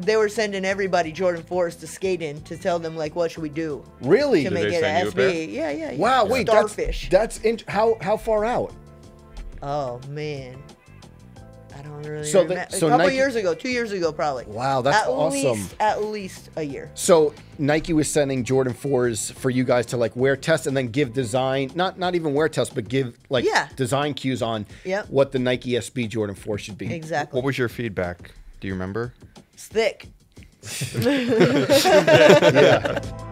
they were sending everybody Jordan 4s to skate in to tell them like what should we do Really? to Did make they it send an you a pair? SB. Yeah. Wow, wait, Starfish. how far out? Oh man, I don't really So remember. so a couple Nike- years ago, 2 years ago probably. Wow, that's awesome. At least a year. So Nike was sending Jordan 4s for you guys to like wear test and then give design, not even wear test, but give like design cues on what the Nike SB Jordan 4 should be. Exactly. What was your feedback? Do you remember? It's thick. Yeah.